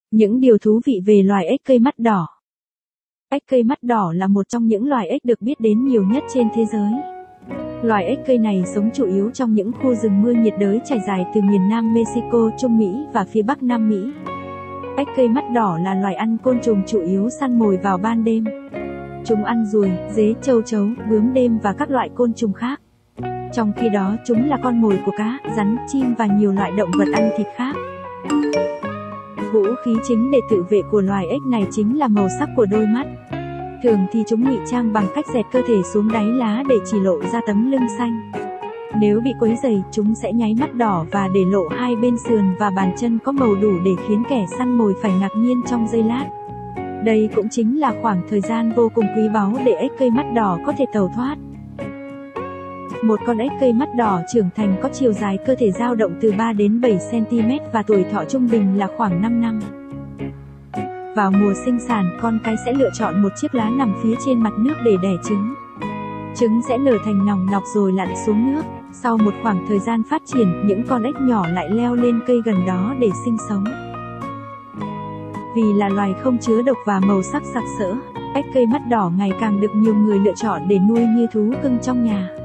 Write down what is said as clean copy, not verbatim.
Những điều thú vị về loài ếch cây mắt đỏ. Ếch cây mắt đỏ là một trong những loài ếch được biết đến nhiều nhất trên thế giới. Loài ếch cây này sống chủ yếu trong những khu rừng mưa nhiệt đới trải dài từ miền Nam Mexico, Trung Mỹ và phía Bắc Nam Mỹ. Ếch cây mắt đỏ là loài ăn côn trùng chủ yếu săn mồi vào ban đêm. Chúng ăn ruồi, dế, châu chấu, bướm đêm và các loại côn trùng khác. Trong khi đó chúng là con mồi của cá, rắn, chim và nhiều loại động vật ăn thịt khác. Vũ khí chính để tự vệ của loài ếch này chính là màu sắc của đôi mắt. Thường thì chúng ngụy trang bằng cách dẹt cơ thể xuống đáy lá để chỉ lộ ra tấm lưng xanh. Nếu bị quấy rầy, chúng sẽ nháy mắt đỏ và để lộ hai bên sườn và bàn chân có màu đủ để khiến kẻ săn mồi phải ngạc nhiên trong giây lát. Đây cũng chính là khoảng thời gian vô cùng quý báu để ếch cây mắt đỏ có thể tẩu thoát. Một con ếch cây mắt đỏ trưởng thành có chiều dài cơ thể dao động từ 3 đến 7 cm và tuổi thọ trung bình là khoảng 5 năm. Vào mùa sinh sản, con cái sẽ lựa chọn một chiếc lá nằm phía trên mặt nước để đẻ trứng. Trứng sẽ nở thành nòng nọc rồi lặn xuống nước. Sau một khoảng thời gian phát triển, những con ếch nhỏ lại leo lên cây gần đó để sinh sống. Vì là loài không chứa độc và màu sắc sặc sỡ, ếch cây mắt đỏ ngày càng được nhiều người lựa chọn để nuôi như thú cưng trong nhà.